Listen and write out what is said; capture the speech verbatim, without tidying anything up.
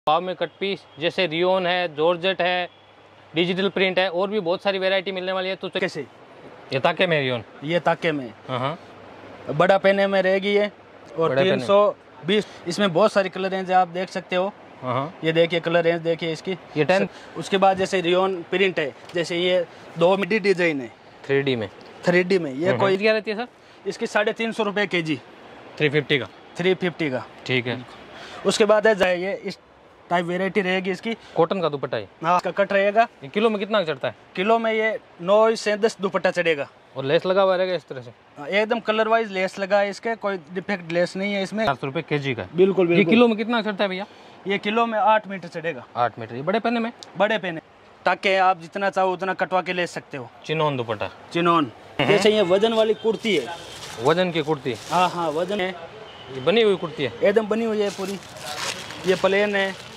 भाव में cut piece जैसे रियोन है, जॉर्जेट है, डिजिटल प्रिंट है, और भी बहुत सारी वैरायटी मिलने वाली है। तो कैसे ये ताके में रियोन, ये ताके में हाँ बड़ा पेने में रहेगी ये, और तीन सौ बीस। इसमें बहुत सारी कलर रेंज है, आप देख सकते हो। हाँ ये देखिए कलर रेंज देखिए इसकी, ये टेन। उसके बाद जैसे रियोन प्रिंट है, जैसे ये दो मिडी डिजाइन है थ्री डी में, थ्री डी में। ये कोई क्या रहती है सर? इसकी साढ़े तीन सौ रुपये के जी, थ्री फिफ्टी का, थ्री फिफ्टी का। ठीक है। उसके बाद है ये इस टाइप वेराइटी रहेगी इसकी, कॉटन का दुपट्टा है, हाँ इसका कट रहेगा। ये किलो में कितना चढ़ता है? किलो में ये नौ से दस दुपट्टा चढ़ेगा, और लेस लगा हुआ रहेगा इस तरह से, एकदम कलर वाइज लेस लगा है इसके, कोई डिफेक्ट लेस नहीं है इसमें। चार सौ रुपये के जी का। बिल्कुल बिल्कुल। ये किलो में कितना चढ़ता है भैया? ये किलो में आठ मीटर चढ़ेगा। आठ मीटर। ये बड़े पेने में, बड़े पेने ताकि आप जितना चाहो उतना कटवा के ले सकते हो। Chinon dupatta, chinon. जैसे ये वजन वाली कुर्ती है, वजन की कुर्ती, हाँ हाँ वजन है, ये बनी हुई कुर्ती है, एकदम बनी हुई है पूरी। ये प्लेन है,